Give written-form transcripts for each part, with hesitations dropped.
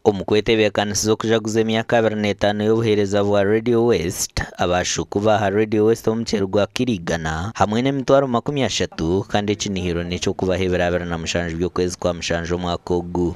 Omukwetebekaniza zo kujaguza emyaka 25 y'obuhereza bwa Radio West abashuku baha Radio West omuceeri gwa kirigana hamwe n'emitwaro 30 kandi ekinihiro n'ekyo kubahebera 27 by'okwezi kwa mushanju omwaka ogu.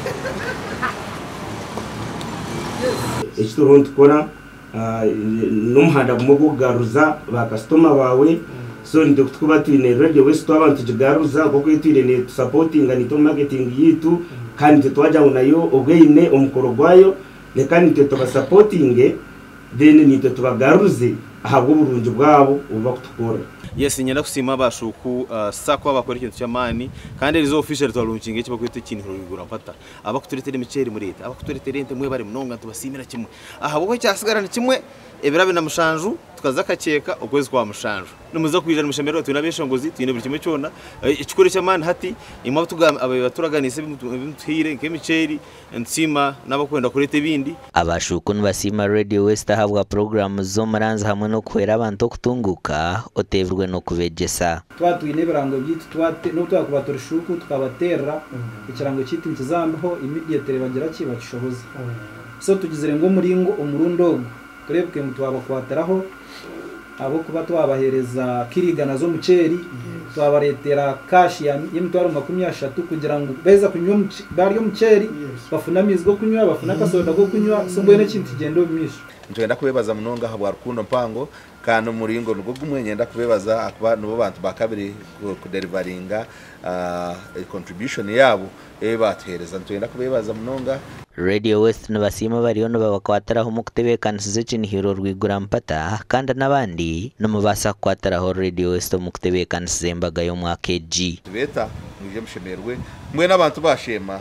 Ekitoro ntukora n'umuhanda gumwe kugaruza ba customer bawe so ndi kutukuba twine Radio West abantu tugaruza kuko twine ne supporting and marketing yitu kandi twajaho nayo obweine omukoro gwayo ne kandi tuba supporting then ni tubagaruze ahabwo burungi bwabo uba kutukora. Yes, nyenda kusima bashuku sako bakora ikintu cy'amani kandi rizo official twaluncinga ikiba kwita ikintu rugura mpata abakuturetera imiceri muri leta abakuturetera ente mwe bari munonga tubasimira kimwe aha bwo cyasigarana kimwe ebirabe na mushanju tukaza kaceka ukwezi kwa mushanju numuza kwijana mushemero tunabeshongozi twine buri kimwe cyona ikikore cy'amani hati imwe baturaganise bimutire nk'imiceri nsima nabakwenda kurete bindi abashuku nibasima Radio West ahabwa program zo maranza hamwe no kwera abantu kutunguka otevurwe no kubegesa twatwine birango byitwa twate no twakubatora shuku tukabatera ikirango cyiti nkizambaho immediate bagira kibashoboza so tugizere ngo muringo umurundo turebwe mutwabakwateraho abo kuba twabahereza kirigana zo muceri twabaretera cash ya M23 30 kugira ngo beza kunywa bari muceri bafuna mizgo kunywa bafuna kasoda ko kunywa so mbone kintu kigendo bimisho ntwenda kubebaza munonga habwa rukundo mpango kandi umuringo nugo gumwe nyenda kubebaza akuba nubo bantu bakabiri ku deliveringa contribution yabo batereza ntwenda kubebaza munonga. Radio West nibasima bariyo babakwataraho mu kutebekanisiza ekinihiro rwigura mpata kandi n'abandi nomubasa kwataraho Radio West mu kutebekanisiza embaga yo mwaka G beta muje mushemerwe mwe n'abantu bashema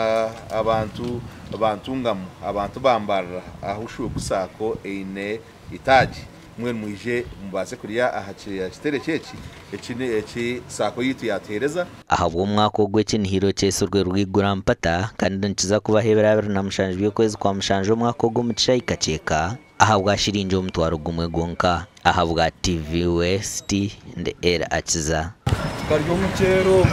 abantu ngamu abantu bambara ahushuye kusako eine itaji mwe muje mubase kuriya ahakiriya kiterekeki eki sako yitu yatereza ahabwo umwaka ogw'ekinihiro cyesurwe rwigura mpata kandi nkiza kubahebera 27 by'okwezi kwa mushanju omwaka ogu mucayika ceka ahabwa shirinjo omutwaro gumwe gonka ahabwa TV West and era akiza karyo mucero